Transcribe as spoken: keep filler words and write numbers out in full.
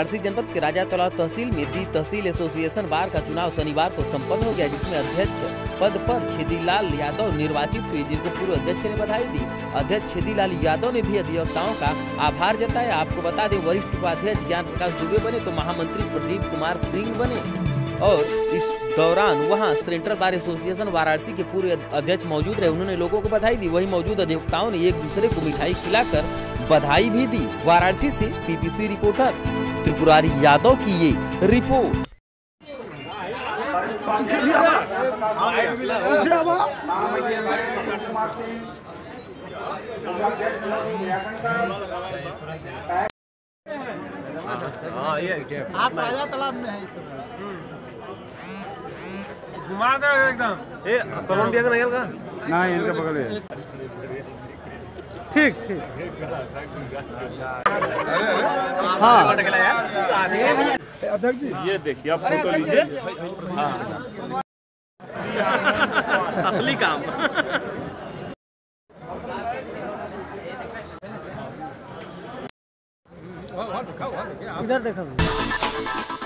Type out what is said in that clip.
वाराणसी जनपद के राजा तलाव तहसील में दी तहसील एसोसिएशन बार का चुनाव शनिवार को संपन्न हो गया, जिसमें अध्यक्ष पद पर छेदीलाल यादव निर्वाचित हुए, जिनको पूर्व अध्यक्ष ने बधाई दी। अध्यक्ष छेदीलाल यादव ने भी अधिवक्ताओं का आभार जताया। आपको बता दें, वरिष्ठ उपाध्यक्ष ज्ञान प्रकाश दुबे बने तो महामंत्री प्रदीप कुमार सिंह बने और इस दौरान वहां सेंट्रल बार एसोसिएशन वाराणसी के पूर्व अध्यक्ष मौजूद रहे। उन्होंने लोगों को बधाई दी। वहीं मौजूद अधिवक्ताओं ने एक दूसरे को मिठाई खिलाकर बधाई भी दी। वाराणसी से पीपीसी रिपोर्टर त्रिपुरारी यादव की ये रिपोर्ट। आप राजा तालाब में है इस समय। घुमा दो एकदम। ए सलोन दिया नहीं का? नहीं, इनका बगल है। ठीक ठीक। हाँ अध्यक्ष जी, ये देखिए आप फोटो लीजिए। असली काम। इधर देखो।